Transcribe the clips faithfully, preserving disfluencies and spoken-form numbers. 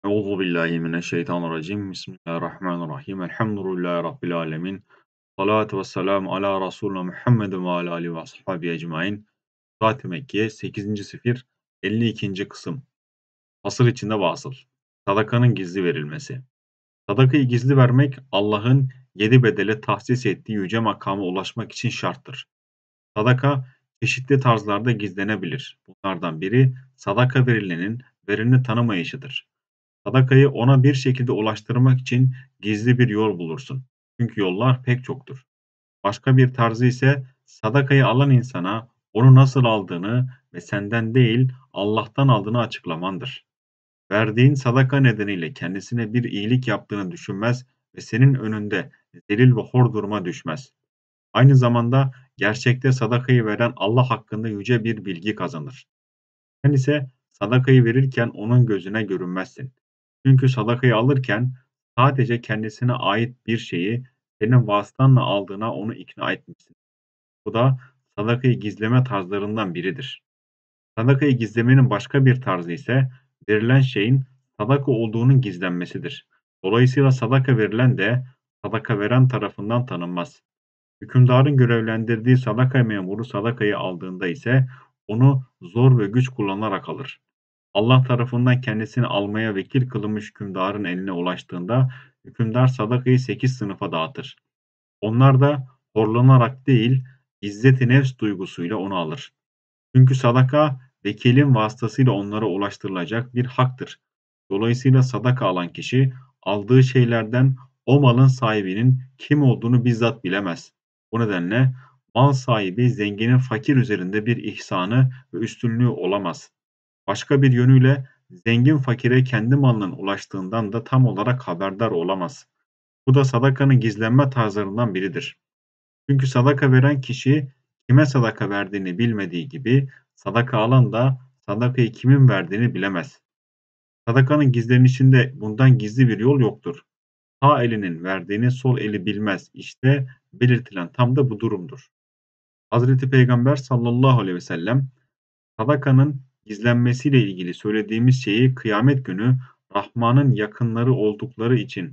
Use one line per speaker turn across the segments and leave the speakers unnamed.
Euzu billahi mineşşeytanirracim. Bismillahirrahmanirrahim. Elhamdülillahi rabbil alamin. Salatu vesselam ala Resulina Muhammedin ve ala alihi ve ashabihi ecmaîn. Fat-ı Mekkiye sekizinci sefir elli ikinci kısım. Asır içinde vasıl. Sadakanın gizli verilmesi. Sadakayı gizli vermek Allah'ın yedi bedele tahsis ettiği yüce makama ulaşmak için şarttır. Sadaka çeşitli tarzlarda gizlenebilir. Bunlardan biri sadaka verilenin verini tanımayışıdır. Sadakayı ona bir şekilde ulaştırmak için gizli bir yol bulursun. Çünkü yollar pek çoktur. Başka bir tarzı ise sadakayı alan insana onu nasıl aldığını ve senden değil Allah'tan aldığını açıklamandır. Verdiğin sadaka nedeniyle kendisine bir iyilik yaptığını düşünmez ve senin önünde zelil ve hor duruma düşmez. Aynı zamanda gerçekte sadakayı veren Allah hakkında yüce bir bilgi kazanır. Sen ise sadakayı verirken onun gözüne görünmezsin. Çünkü sadakayı alırken sadece kendisine ait bir şeyi senin vasıtanla aldığına onu ikna etmişsin. Bu da sadakayı gizleme tarzlarından biridir. Sadakayı gizlemenin başka bir tarzı ise verilen şeyin sadaka olduğunun gizlenmesidir. Dolayısıyla sadaka verilen de sadaka veren tarafından tanınmaz. Hükümdarın görevlendirdiği sadaka memuru sadakayı aldığında ise onu zor ve güç kullanarak alır. Allah tarafından kendisini almaya vekil kılınmış hükümdarın eline ulaştığında hükümdar sadakayı sekiz sınıfa dağıtır. Onlar da horlanarak değil, izzet-i nefs duygusuyla onu alır. Çünkü sadaka vekilin vasıtasıyla onlara ulaştırılacak bir haktır. Dolayısıyla sadaka alan kişi aldığı şeylerden o malın sahibinin kim olduğunu bizzat bilemez. Bu nedenle mal sahibi zenginin fakir üzerinde bir ihsanı ve üstünlüğü olamaz. Başka bir yönüyle zengin fakire kendi malının ulaştığından da tam olarak haberdar olamaz. Bu da sadakanın gizlenme tarzlarından biridir. Çünkü sadaka veren kişi kime sadaka verdiğini bilmediği gibi sadaka alan da sadakayı kimin verdiğini bilemez. Sadakanın gizlenişinde bundan gizli bir yol yoktur. Sağ elinin verdiğini sol eli bilmez. İşte belirtilen tam da bu durumdur. Hazreti Peygamber sallallahu aleyhi ve sellem sadakanın gizlenmesiyle ilgili söylediğimiz şeyi kıyamet günü Rahman'ın yakınları oldukları için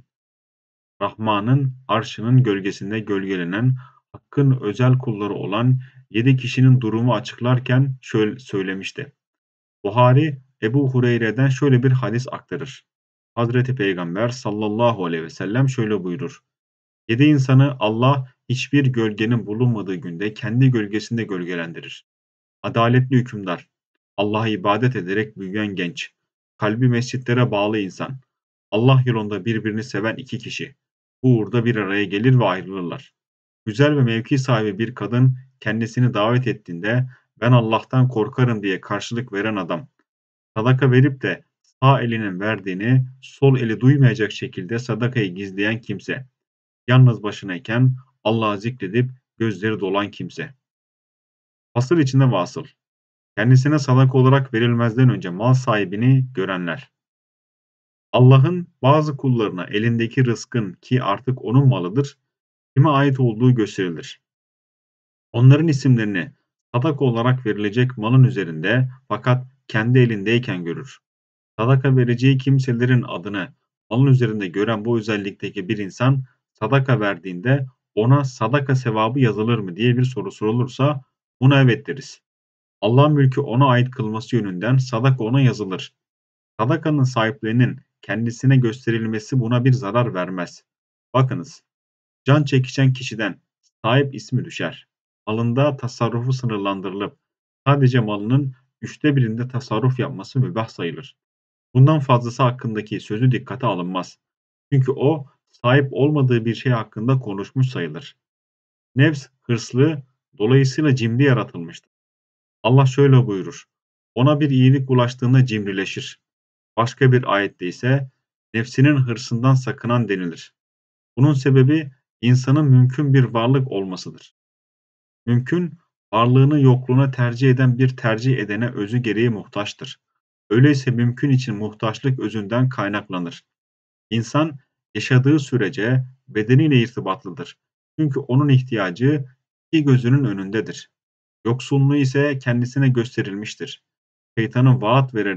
Rahman'ın arşının gölgesinde gölgelenen Hakk'ın özel kulları olan yedi kişinin durumu açıklarken şöyle söylemişti. Buhari Ebu Hureyre'den şöyle bir hadis aktarır. Hazreti Peygamber sallallahu aleyhi ve sellem şöyle buyurur. Yedi insanı Allah hiçbir gölgenin bulunmadığı günde kendi gölgesinde gölgelendirir. Adaletli hükümdar, Allah'a ibadet ederek büyüyen genç, kalbi mescitlere bağlı insan, Allah yolunda birbirini seven iki kişi, bu uğurda bir araya gelir ve ayrılırlar. Güzel ve mevki sahibi bir kadın kendisini davet ettiğinde ben Allah'tan korkarım diye karşılık veren adam, sadaka verip de sağ elinin verdiğini sol eli duymayacak şekilde sadakayı gizleyen kimse, yalnız başınayken Allah'ı zikredip gözleri dolan kimse. Fasıl içinde vasıl. Kendisine sadaka olarak verilmezden önce mal sahibini görenler. Allah'ın bazı kullarına elindeki rızkın ki artık onun malıdır, kime ait olduğu gösterilir. Onların isimlerini sadaka olarak verilecek malın üzerinde fakat kendi elindeyken görür. Sadaka vereceği kimselerin adını malın üzerinde gören bu özellikteki bir insan sadaka verdiğinde ona sadaka sevabı yazılır mı diye bir soru sorulursa buna evet deriz. Allah'ın mülkü ona ait kılması yönünden sadaka ona yazılır. Sadakanın sahiplerinin kendisine gösterilmesi buna bir zarar vermez. Bakınız, can çekişen kişiden sahip ismi düşer. Malında tasarrufu sınırlandırılıp sadece malının üçte birinde tasarruf yapması mübah sayılır. Bundan fazlası hakkındaki sözü dikkate alınmaz. Çünkü o sahip olmadığı bir şey hakkında konuşmuş sayılır. Nefs hırslı, dolayısıyla cimri yaratılmıştır. Allah şöyle buyurur. Ona bir iyilik ulaştığında cimrileşir. Başka bir ayette ise nefsinin hırsından sakınan denilir. Bunun sebebi insanın mümkün bir varlık olmasıdır. Mümkün, varlığını yokluğuna tercih eden bir tercih edene özü gereği muhtaçtır. Öyleyse mümkün için muhtaçlık özünden kaynaklanır. İnsan yaşadığı sürece bedeniyle irtibatlıdır. Çünkü onun ihtiyacı iki gözünün önündedir. Yoksulluğu ise kendisine gösterilmiştir. Şeytanın vaat vererek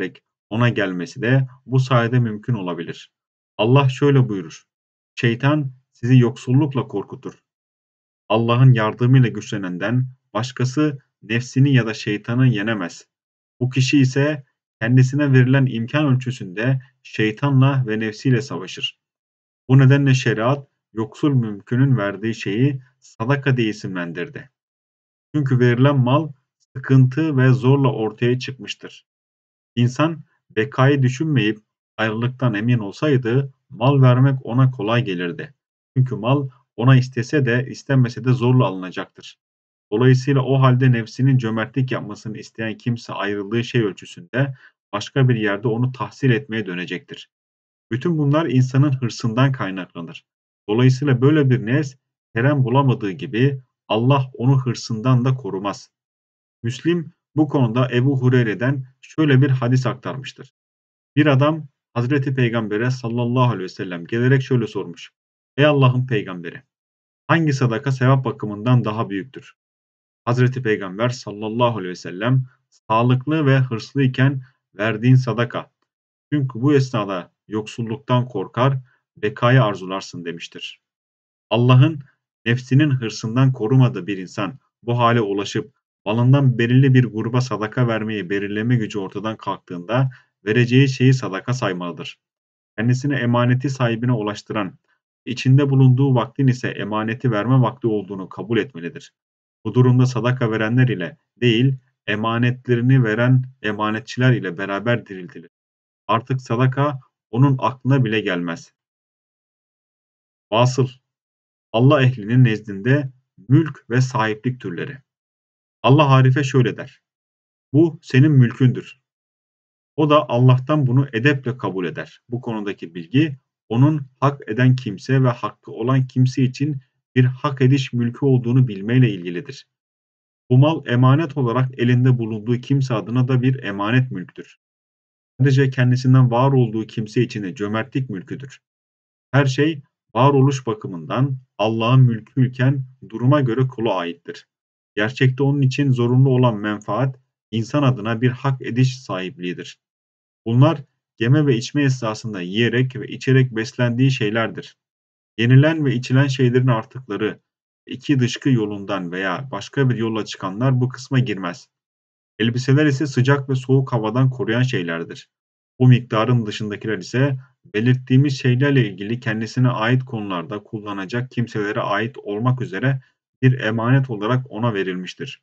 ona gelmesi de bu sayede mümkün olabilir. Allah şöyle buyurur: "Şeytan sizi yoksullukla korkutur. Allah'ın yardımıyla güçlenenden başkası nefsini ya da şeytanı yenemez. Bu kişi ise kendisine verilen imkan ölçüsünde şeytanla ve nefsiyle savaşır." Bu nedenle şeriat, yoksul mümkünün verdiği şeyi sadaka diye isimlendirdi. Çünkü verilen mal sıkıntı ve zorla ortaya çıkmıştır. İnsan bekayı düşünmeyip ayrılıktan emin olsaydı mal vermek ona kolay gelirdi. Çünkü mal ona istese de istemese de zorla alınacaktır. Dolayısıyla o halde nefsinin cömertlik yapmasını isteyen kimse ayrıldığı şey ölçüsünde başka bir yerde onu tahsil etmeye dönecektir. Bütün bunlar insanın hırsından kaynaklanır. Dolayısıyla böyle bir nefs kerem bulamadığı gibi Allah onu hırsından da korumaz. Müslim bu konuda Ebu Hureyre'den şöyle bir hadis aktarmıştır. Bir adam Hazreti Peygamber'e sallallahu aleyhi ve sellem gelerek şöyle sormuş: "Ey Allah'ın peygamberi, hangi sadaka sevap bakımından daha büyüktür?" Hazreti Peygamber sallallahu aleyhi ve sellem, "Sağlıklı ve hırslıyken verdiğin sadaka. Çünkü bu esnada yoksulluktan korkar, bekayı arzularsın." demiştir. Allah'ın nefsinin hırsından korumadığı bir insan bu hale ulaşıp malından belirli bir gruba sadaka vermeyi belirleme gücü ortadan kalktığında vereceği şeyi sadaka saymalıdır. Kendisine emaneti sahibine ulaştıran, içinde bulunduğu vaktin ise emaneti verme vakti olduğunu kabul etmelidir. Bu durumda sadaka verenler ile değil, emanetlerini veren emanetçiler ile beraber diriltilir. Artık sadaka onun aklına bile gelmez. Vasıl, Allah ehlinin nezdinde mülk ve sahiplik türleri. Allah Arif'e şöyle der: "Bu senin mülkündür." O da Allah'tan bunu edeple kabul eder. Bu konudaki bilgi, onun hak eden kimse ve hakkı olan kimse için bir hak ediş mülkü olduğunu bilmeyle ilgilidir. Bu mal emanet olarak elinde bulunduğu kimse adına da bir emanet mülktür. Sadece kendisinden var olduğu kimse için de cömertlik mülküdür. Her şey varoluş bakımından Allah'ın mülküyken duruma göre kula aittir. Gerçekte onun için zorunlu olan menfaat, insan adına bir hak ediş sahipliğidir. Bunlar yeme ve içme esnasında yiyerek ve içerek beslendiği şeylerdir. Yenilen ve içilen şeylerin artıkları, iki dışkı yolundan veya başka bir yolla çıkanlar bu kısma girmez. Elbiseler ise sıcak ve soğuk havadan koruyan şeylerdir. Bu miktarın dışındakiler ise belirttiğimiz şeylerle ilgili kendisine ait konularda kullanacak kimselere ait olmak üzere bir emanet olarak ona verilmiştir.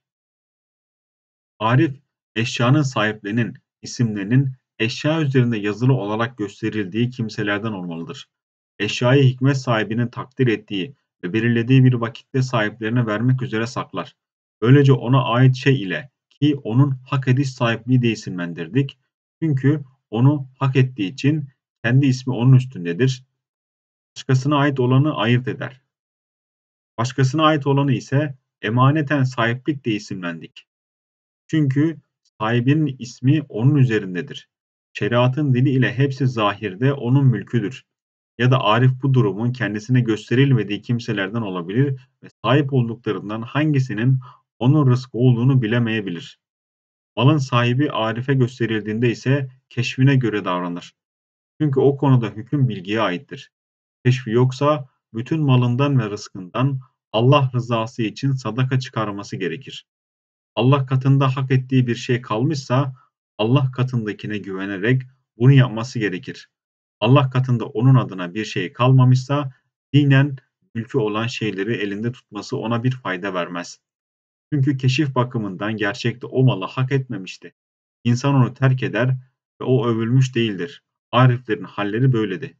Arif, eşyanın sahiplerinin isimlerinin eşya üzerinde yazılı olarak gösterildiği kimselerden olmalıdır. Eşyayı hikmet sahibinin takdir ettiği ve belirlediği bir vakitte sahiplerine vermek üzere saklar. Böylece ona ait şey ile ki onun hak ediş sahipliği diye isimlendirdik. Çünkü onu hak ettiği için kendi ismi onun üstündedir. Başkasına ait olanı ayırt eder. Başkasına ait olanı ise emaneten sahiplik diye isimlendik. Çünkü sahibinin ismi onun üzerindedir. Şeriatın dili ile hepsi zahirde onun mülküdür. Ya da Arif bu durumun kendisine gösterilmediği kimselerden olabilir ve sahip olduklarından hangisinin onun rızkı olduğunu bilemeyebilir. Malın sahibi Arif'e gösterildiğinde ise keşfine göre davranır. Çünkü o konuda hüküm bilgiye aittir. Keşfi yoksa bütün malından ve rızkından Allah rızası için sadaka çıkarması gerekir. Allah katında hak ettiği bir şey kalmışsa Allah katındakine güvenerek bunu yapması gerekir. Allah katında onun adına bir şey kalmamışsa dinen mülkü olan şeyleri elinde tutması ona bir fayda vermez. Çünkü keşif bakımından gerçekte o malı hak etmemişti. İnsan onu terk eder ve o övülmüş değildir. Ariflerin halleri böyledir.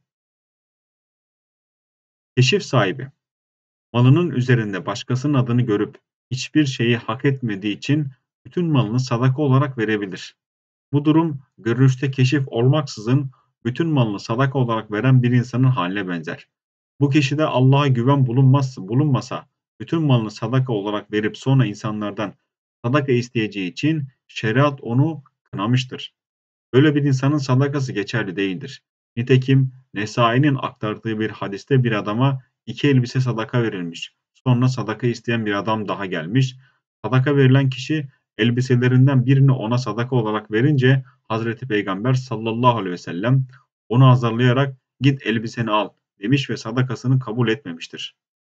Keşif sahibi, malının üzerinde başkasının adını görüp hiçbir şeyi hak etmediği için bütün malını sadaka olarak verebilir. Bu durum görünüşte keşif olmaksızın bütün malını sadaka olarak veren bir insanın haline benzer. Bu kişide Allah'a güven bulunmazsa, bulunmasa bütün malını sadaka olarak verip sonra insanlardan sadaka isteyeceği için şeriat onu kınamıştır. Böyle bir insanın sadakası geçerli değildir. Nitekim Nesai'nin aktardığı bir hadiste bir adama iki elbise sadaka verilmiş. Sonra sadaka isteyen bir adam daha gelmiş. Sadaka verilen kişi elbiselerinden birini ona sadaka olarak verince Hazreti Peygamber sallallahu aleyhi ve sellem onu azarlayarak "Git elbiseni al." demiş ve sadakasını kabul etmemiştir.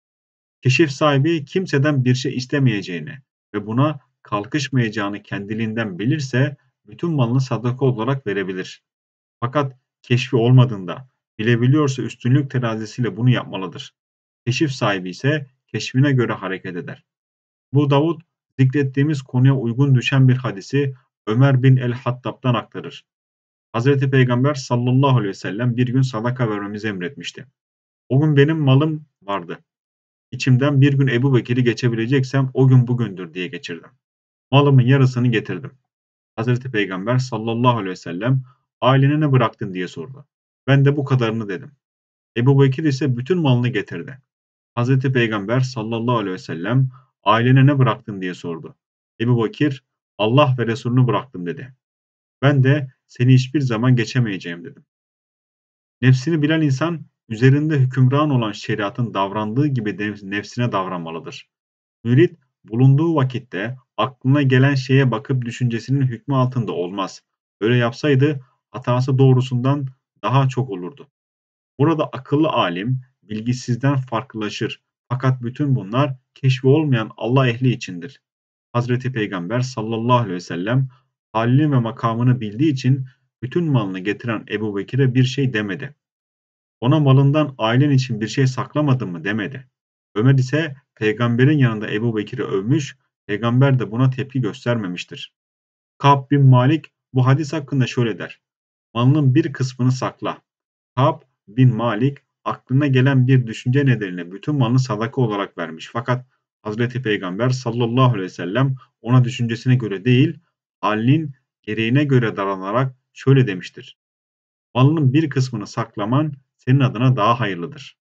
Keşif sahibi kimseden bir şey istemeyeceğini ve buna kalkışmayacağını kendiliğinden bilirse bütün malını sadaka olarak verebilir. Fakat keşfi olmadığında bilebiliyorsa üstünlük terazisiyle bunu yapmalıdır. Keşif sahibi ise keşfine göre hareket eder. Bu Davud zikrettiğimiz konuya uygun düşen bir hadisi Ömer bin el-Hattab'dan aktarır. Hazreti Peygamber sallallahu aleyhi ve sellem bir gün sadaka vermemizi emretmişti. O gün benim malım vardı. İçimden bir gün Ebu Bekir'i geçebileceksem o gün bugündür diye geçirdim. Malımın yarısını getirdim. Hazreti Peygamber sallallahu aleyhi ve sellem ailene ne bıraktın diye sordu. Ben de bu kadarını dedim. Ebu Bekir ise bütün malını getirdi. Hazreti Peygamber sallallahu aleyhi ve sellem ailene ne bıraktın diye sordu. Ebu Bekir Allah ve Resulünü bıraktım dedi. Ben de seni hiçbir zaman geçemeyeceğim dedim. Nefsini bilen insan üzerinde hükümran olan şeriatın davrandığı gibi nefsine davranmalıdır. Mürit bulunduğu vakitte aklına gelen şeye bakıp düşüncesinin hükmü altında olmaz. Öyle yapsaydı hatası doğrusundan daha çok olurdu. Burada akıllı alim bilgisizden farklılaşır. Fakat bütün bunlar keşfi olmayan Allah ehli içindir. Hazreti Peygamber sallallahu aleyhi ve sellem halini ve makamını bildiği için bütün malını getiren Ebu Bekir'e bir şey demedi. Ona malından ailen için bir şey saklamadın mı demedi. Ömer ise peygamberin yanında Ebu Bekir'i övmüş, peygamber de buna tepki göstermemiştir. Ka'b bin Malik bu hadis hakkında şöyle der. Malının bir kısmını sakla. Ka'b bin Malik aklına gelen bir düşünce nedeniyle bütün malını sadaka olarak vermiş. Fakat Hazreti Peygamber sallallahu aleyhi ve sellem ona düşüncesine göre değil, halinin gereğine göre davranarak şöyle demiştir. Malının bir kısmını saklaman senin adına daha hayırlıdır.